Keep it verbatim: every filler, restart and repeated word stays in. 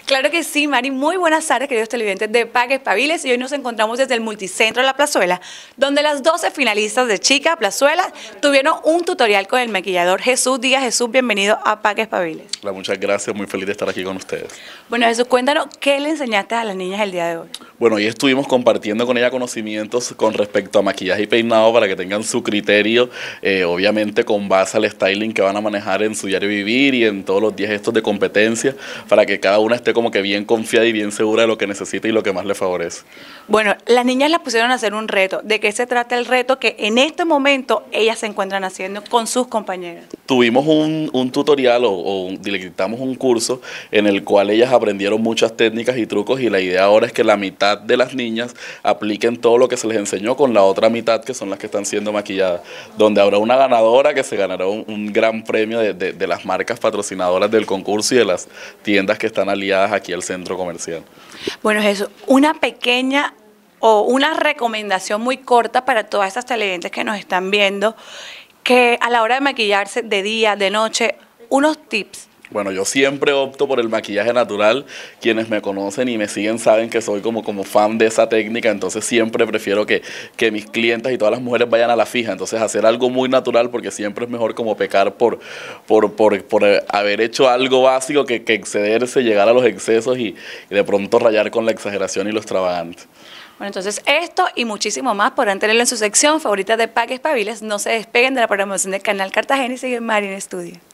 Claro que sí, Mari. Muy buenas tardes, queridos televidentes de Pa' que Espabiles. Y hoy nos encontramos desde el Multicentro de La Plazuela, donde las doce finalistas de Chica Plazuela tuvieron un tutorial con el maquillador Jesús Díaz. Jesús, bienvenido a Pa' que Espabiles. Hola, muchas gracias, muy feliz de estar aquí con ustedes. Bueno, Jesús, cuéntanos, ¿qué le enseñaste a las niñas el día de hoy? Bueno, hoy estuvimos compartiendo con ella conocimientos con respecto a maquillaje y peinado para que tengan su criterio, eh, obviamente con base al styling que van a manejar en su diario vivir y en todos los días estos de competencia, para que cada una esté como que bien confiada y bien segura de lo que necesita y lo que más le favorece. Bueno, las niñas las pusieron a hacer un reto. ¿De qué se trata el reto que en este momento ellas se encuentran haciendo con sus compañeras? Tuvimos un, un tutorial o, o le dictamos un curso en el cual ellas aprendieron muchas técnicas y trucos, y la idea ahora es que la mitad de las niñas apliquen todo lo que se les enseñó con la otra mitad, que son las que están siendo maquilladas, donde habrá una ganadora que se ganará un, un gran premio de, de, de las marcas patrocinadoras del concurso y de las tiendas que están aliadas aquí al centro comercial. Bueno, Jesús, una pequeña o una recomendación muy corta para todas estas televidentes que nos están viendo, que a la hora de maquillarse de día, de noche, unos tips. Bueno, yo siempre opto por el maquillaje natural. Quienes me conocen y me siguen saben que soy como, como fan de esa técnica, entonces siempre prefiero que, que mis clientas y todas las mujeres vayan a la fija. Entonces hacer algo muy natural, porque siempre es mejor como pecar por, por, por, por haber hecho algo básico que, que excederse, llegar a los excesos y, y de pronto rayar con la exageración y lo extravagante. Bueno, entonces esto y muchísimo más podrán tenerlo en su sección favorita de Pa' que Espabiles. No se despeguen de la programación del canal Cartagena y siguen Mari en estudio.